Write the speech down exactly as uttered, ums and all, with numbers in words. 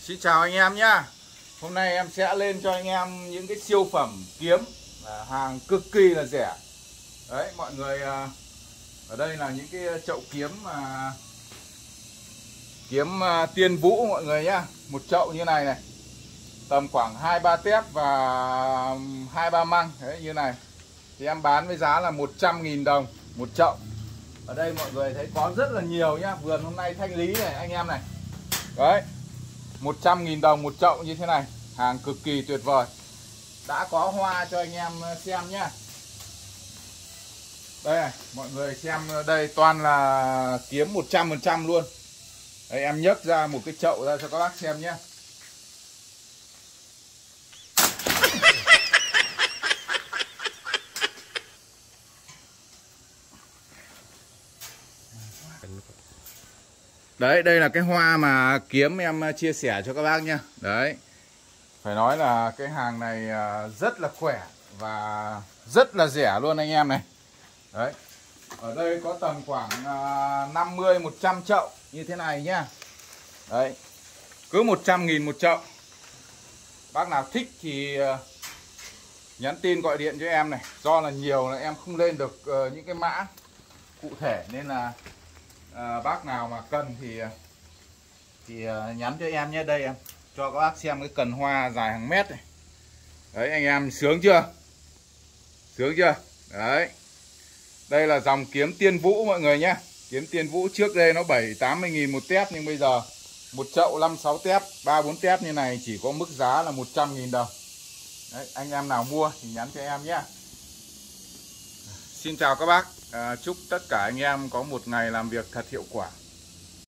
Xin chào anh em nhá. Hôm nay em sẽ lên cho anh em những cái siêu phẩm kiếm là hàng cực kỳ là rẻ. Đấy mọi người, ở đây là những cái chậu kiếm mà kiếm Tiên Vũ mọi người nhá. Một chậu như này này, tầm khoảng hai ba tép và hai ba măng đấy như này. Thì em bán với giá là một trăm nghìn đồng một chậu. Ở đây mọi người thấy có rất là nhiều nhá. Vườn hôm nay thanh lý này anh em này. Đấy, một trăm nghìn đồng một chậu như thế này. Hàng cực kỳ tuyệt vời. Đã có hoa cho anh em xem nhá. Đây này, mọi người xem đây toàn là kiếm một trăm phần trăm luôn. Đây, em nhấc ra một cái chậu ra cho các bác xem nhé. Đấy, đây là cái hoa mà kiếm em chia sẻ cho các bác nhá. Đấy, phải nói là cái hàng này rất là khỏe và rất là rẻ luôn anh em này. Đấy, ở đây có tầm khoảng năm mươi một trăm chậu như thế này nhá. Đấy, cứ một trăm nghìn một chậu. Bác nào thích thì nhắn tin gọi điện cho em này. Do là nhiều là em không lên được những cái mã cụ thể, nên là à, bác nào mà cần thì thì nhắn cho em nhé. Đây em cho các bác xem cái cần hoa dài hàng mét này. Đấy anh em, sướng chưa? Sướng chưa? Đấy, đây là dòng kiếm Tiên Vũ mọi người nhé. Kiếm Tiên Vũ trước đây nó bảy tám mươi nghìn một tép, nhưng bây giờ một chậu năm sáu tép, ba bốn tép như này chỉ có mức giá là một trăm nghìn đồng. Đấy, anh em nào mua thì nhắn cho em nhé. Xin chào các bác. À, chúc tất cả anh em có một ngày làm việc thật hiệu quả.